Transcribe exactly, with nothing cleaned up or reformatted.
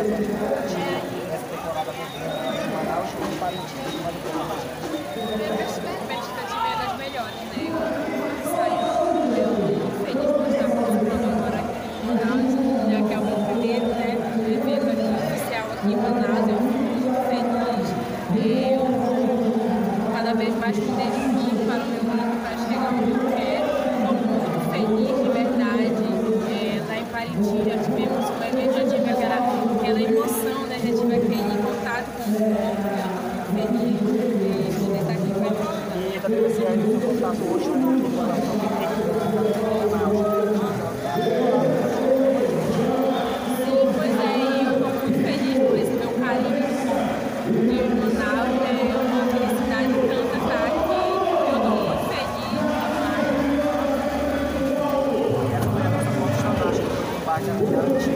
essa temporada governo de Manaus ou em Parintins? Pode falar pra gente. A expectativa é das melhores, né? Eu saí, eu tô feliz por estar participando agora aqui em Manaus, já que é o meu primeiro, né, evento aqui oficial aqui em Manaus. Eu fico muito feliz. Eu cada vez mais me dedico para o meu grupo, para chegar onde eu quero. Estou muito feliz, de verdade. É, lá em Parintins já tivemos um evento, já tive aquela, aquela emoção, né? Já tive aquele contato com o povo. Eu estou muito feliz de poder estar aqui em Parintins. E também você é o contato hoje com o coração que tem que Sim, pois é, e eu estou muito feliz por esse meu carinho de Manaus, né? É uma felicidade tanta estar aqui. Eu estou muito feliz. E essa foi a nossa foto fantástica do combate à